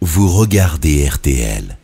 Vous regardez RTL.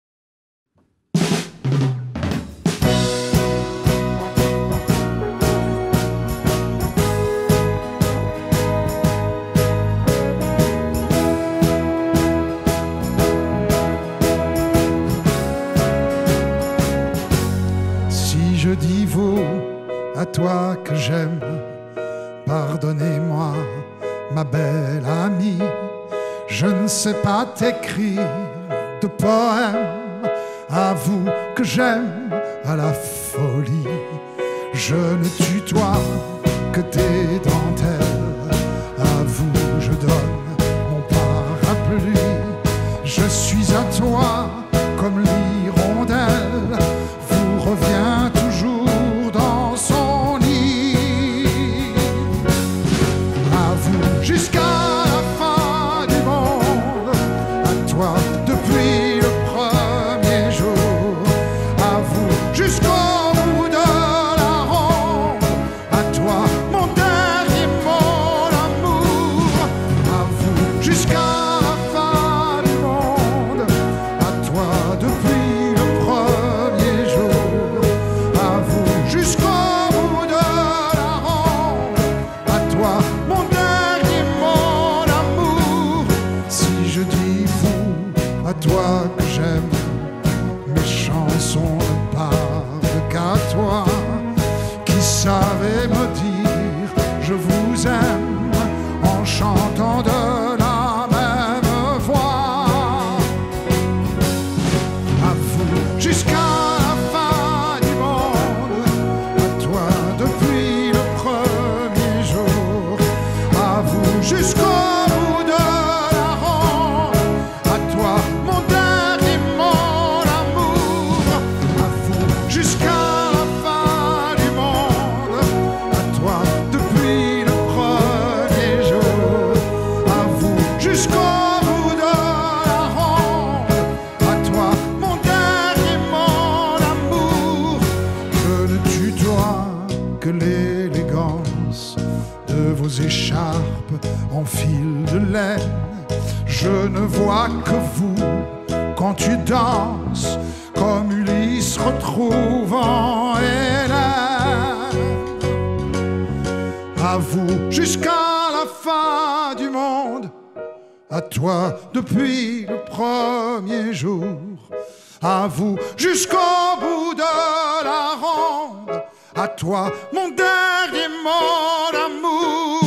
Si je dis vous, à toi que j'aime, pardonnez-moi, ma belle amie, je ne sais pas t'écrire de poème. Avoue que j'aime à la folie. Je ne tutoie que tes dentelles. Avoue, je donne mon parapluie. Je suis à toi comme l'hirondelle. Vous revient toujours dans son nid. Avoue jusqu'à la fin du monde. À toi depuis le premier jour. Avoue jusqu'au bout de la ronde. À toi mon dernier mot d'amour. Avoue jusqu'à la fin du monde. À toi depuis le premier jour. Avoue jusqu'au bout de la ronde. À toi mon dernier mot d'amour. Si je dis vous, à toi que j'aime, mes chansons ne parlent qu'à toi, qui savais me dire je vous aime en chantant de la même voix. À vous jusqu'à la fin du monde. À toi depuis le premier jour. À vous jusqu'au bout de la ronde. À toi mon dernier mot d'amour. À vous jusqu'à la fin du monde. À toi depuis le premier jour. À vous jusqu'au bout de la ronde. À toi mon dernier mot d'amour. Je ne tutoie que l'élégance de vos écharpes en fil de laine. Je ne vois que vous quand tu danses, comme Ulysse retrouvant Hélène. À vous jusqu'à la fin du monde. À toi depuis le premier jour. À vous jusqu'au bout de la ronde. À toi mon dernier mot d'amour.